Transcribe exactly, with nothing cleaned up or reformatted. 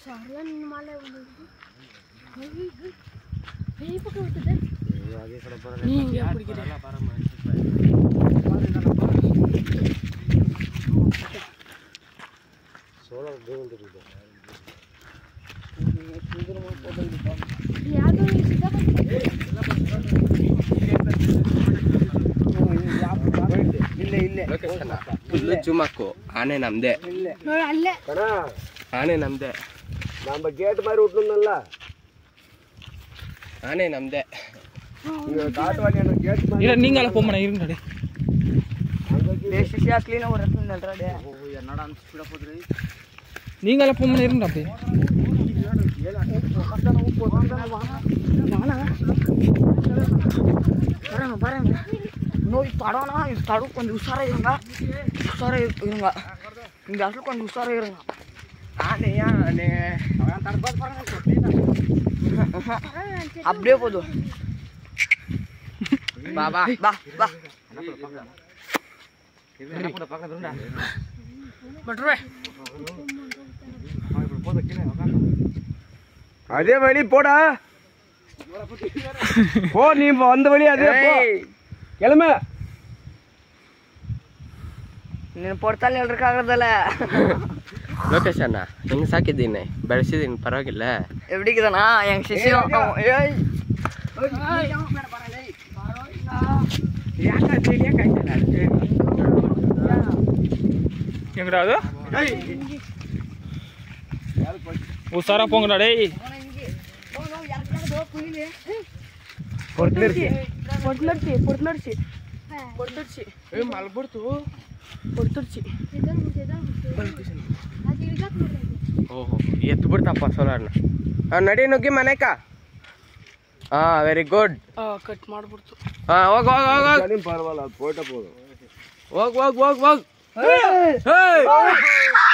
ಚುಮಕ್ಕು ಆನೆ ನಮ್ದೆ ಆನೆ ನಮ್ದೆ நம்ம கேட் மாதிரி விட்டுனல்ல ஆனே நம்தே காட்டுவாடி அந்த கேட் மாதிரி இல்ல நீங்களே போமண இருங்க டேய் டேய் சிசியா க்ளீனா ஒரு இடத்துல நில்றா டேய் ஓ என்னடா அந்த ஸ்பீடா போகுது நீங்களே போமண இருங்க அப்படியே கஷ்டம் உப்பு போடுங்க வாங்க பாருங்க பாருங்க நோய் தடவனா இது தடவு கொஞ்சம் உஷாரா இருங்க உஷாரா இருங்க இந்த அசல் கொஞ்சம் உஷாரா இருங்க ஆனையா ஆனே அவன் தடபாது பாருங்க அப்படியே போதும் வா வா வா வா என்ன கூட பக்கத்துல இருந்தா பட்றே போத கீழே உட்கார்ந்து அதே வழி போடா போ நீ வந்த வழி அதே போ கிளம்பு ನೀನು ಪಡ್ತಾನೆ ಹೇಳ್ರಕ್ಕಾಗದಲ್ಲ ಲೋಕೇಶ್ ಅಣ್ಣ ಹೆಂಗೆ ಸಾಕಿದ್ದೀನಿ ಬೆಳೆಸಿದ್ದೀನಿ ಪರವಾಗಿಲ್ಲ ಎಬ್ಡಿಗಿದಾನ ಹೆಂಗ್ ಶಿಶಿ ಏಯ್ எங்கடா அது உசாரா போங்கடா டேய் பொட்லர்ச்சி பொட்லர்ச்சி பொட்லர்ச்சி பொட்லர்ச்சி ಏ ಮಲ್ಬಿಡ್ತು பொட்லர்ச்சி ಓಹೋ ಎತ್ತು ಬಿಡ್ತಪ್ಪ ಸೋಲಾರ್ನ ನಡಿ ನುಗ್ಗಿ ಮನೆಕ ಹಾಂ ವೆರಿ ಗುಡ್ ಕಟ್ ಮಾಡ್ಬಿಡ್ತು ಹಾಂ ಹೋಗ್ ಹೋಗ್ ಹೋಗ್ ಹೋಗ್ பரவாயில்ல போயிட்ட போதும் ಹೋಗ್ ಹೋಗ್ ಹೋಗ್ ಹೋಗ್